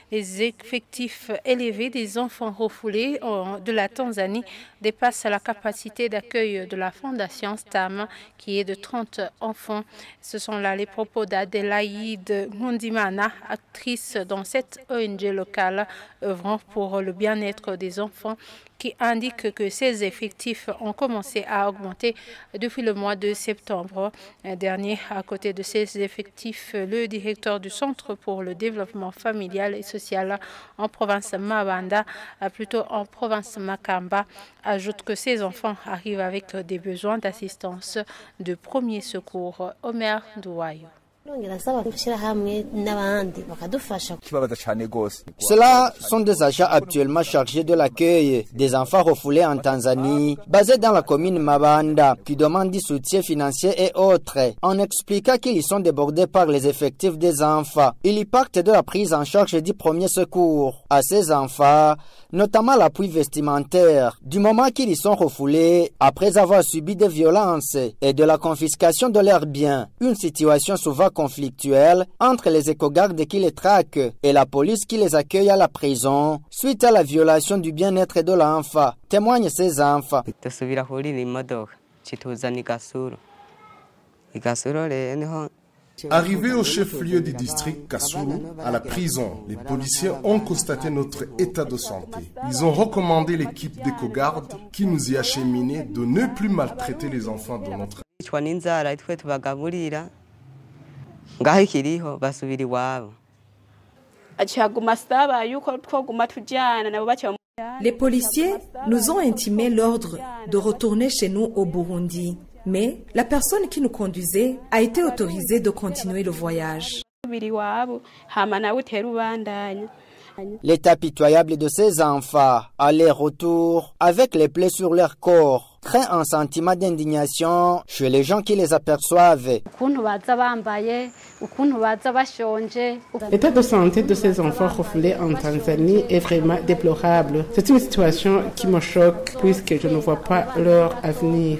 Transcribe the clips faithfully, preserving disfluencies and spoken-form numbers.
Les effectifs élevés des enfants refoulés de la Tanzanie dépassent la capacité d'accueil de la Fondation S T A M, qui est de trente enfants. Ce sont là les propos d'Adélaïde Nkundimana, actrice dans cette O N G locale œuvrant pour le bien-être des enfants, qui indique que ces effectifs ont commencé à augmenter depuis le mois de septembre dernier. À côté de ces effectifs, le directeur du Centre pour le développement familial et social en province Mabanda, plutôt en province Makamba, ajoute que ces enfants arrivent avec des besoins d'assistance de premier secours. Omer Douayo. Ceux-là sont des agents actuellement chargés de l'accueil des enfants refoulés en Tanzanie, basés dans la commune Mabanda, qui demandent du soutien financier et autres, en expliquant qu'ils y sont débordés par les effectifs des enfants. Ils y partent de la prise en charge du premier secours à ces enfants, notamment l'appui vestimentaire, du moment qu'ils y sont refoulés après avoir subi des violences et de la confiscation de leurs biens. Une situation souvent conflictuelle entre les éco-gardes qui les traquent et la police qui les accueille à la prison suite à la violation du bien-être de l'enfant, témoignent ces enfants. Arrivés au chef-lieu du district Kasulu, à la prison, les policiers ont constaté notre état de santé. Ils ont recommandé l'équipe d'éco-gardes qui nous y acheminait de ne plus maltraiter les enfants de notre Les policiers nous ont intimé l'ordre de retourner chez nous au Burundi. Mais la personne qui nous conduisait a été autorisée de continuer le voyage. L'état pitoyable de ces enfants, aller-retour, avec les plaies sur leur corps, crée un sentiment d'indignation chez les gens qui les aperçoivent. L'état de santé de ces enfants refoulés en Tanzanie est vraiment déplorable. C'est une situation qui me choque puisque je ne vois pas leur avenir.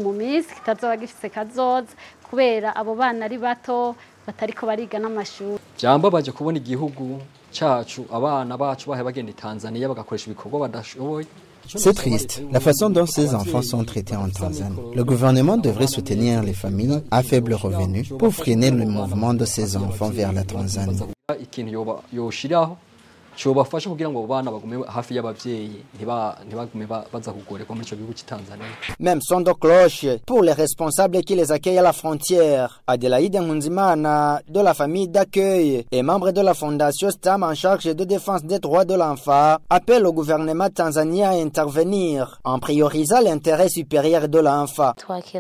C'est triste, la façon dont ces enfants sont traités en Tanzanie. Le gouvernement devrait soutenir les familles à faible revenu pour freiner le mouvement de ces enfants vers la Tanzanie. Même son de cloche pour les responsables qui les accueillent à la frontière. Adélaïde Nkundimana, de la famille d'accueil et membre de la fondation S T A M en charge de défense des droits de l'enfant, appelle au gouvernement tanzanien à intervenir en priorisant l'intérêt supérieur de l'enfant.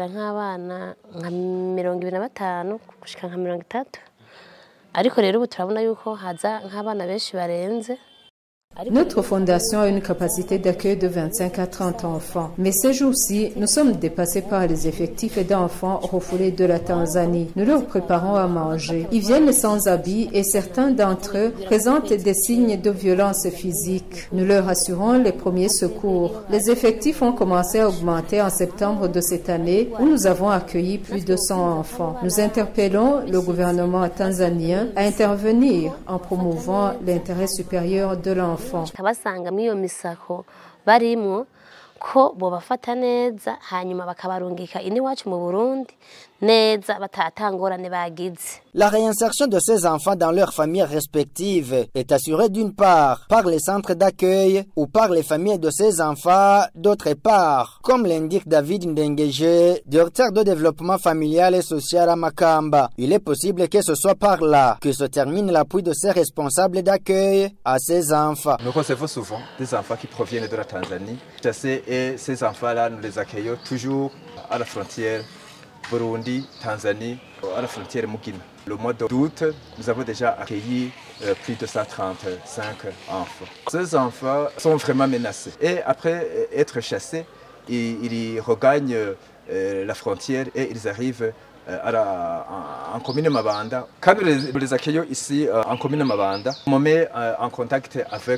Notre fondation a une capacité d'accueil de vingt-cinq à trente enfants. Mais ces jours-ci, nous sommes dépassés par les effectifs d'enfants refoulés de la Tanzanie. Nous leur préparons à manger. Ils viennent sans habits et certains d'entre eux présentent des signes de violence physique. Nous leur assurons les premiers secours. Les effectifs ont commencé à augmenter en septembre de cette année où nous avons accueilli plus de cent enfants. Nous interpellons le gouvernement tanzanien à intervenir en promouvant l'intérêt supérieur de l'enfant. Kabasanga miyo misako barimo ko bobafata neza hanyuma bakabarungika iniwacu mu Burundi neza batatangorane bagize. La réinsertion de ces enfants dans leurs familles respectives est assurée d'une part par les centres d'accueil ou par les familles de ces enfants d'autre part, comme l'indique David Ndengeje, directeur de développement familial et social à Makamba. Il est possible que ce soit par là que se termine l'appui de ces responsables d'accueil à ces enfants. Nous recevons souvent des enfants qui proviennent de la Tanzanie. Et ces enfants-là, nous les accueillons toujours à la frontière Burundi, Tanzanie, à la frontière Mugina. Le mois d'août, nous avons déjà accueilli euh, plus de cent trente-cinq enfants. Ces enfants sont vraiment menacés. Et après être chassés, ils, ils regagnent euh, la frontière et ils arrivent euh, à la, en, en commune Mabanda. Quand nous les, nous les accueillons ici euh, en commune Mabanda, on met euh, en contact avec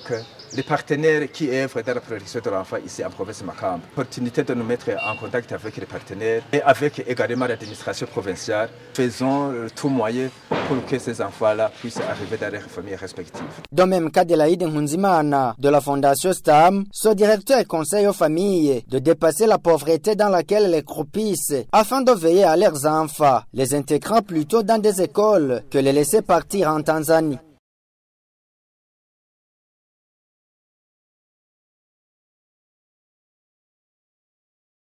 les partenaires qui œuvrent dans la protection de l'enfant ici en province de Makamba. Opportunité de nous mettre en contact avec les partenaires et avec également l'administration provinciale. Faisons tout moyen pour que ces enfants-là puissent arriver dans leurs familles respectives. Dans le même cas de l'Aïd Nkunzimana de la Fondation STAM, ce directeur conseille aux familles de dépasser la pauvreté dans laquelle elles croupissent afin de veiller à leurs enfants, les intégrant plutôt dans des écoles que les laisser partir en Tanzanie.